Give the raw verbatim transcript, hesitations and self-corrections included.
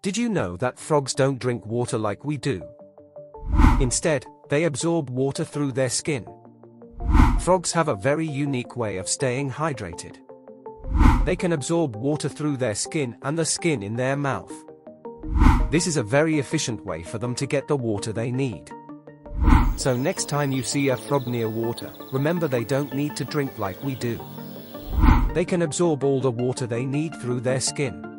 Did you know that frogs don't drink water like we do? Instead, they absorb water through their skin. Frogs have a very unique way of staying hydrated. They can absorb water through their skin and the skin in their mouth. This is a very efficient way for them to get the water they need. So next time you see a frog near water, remember they don't need to drink like we do. They can absorb all the water they need through their skin.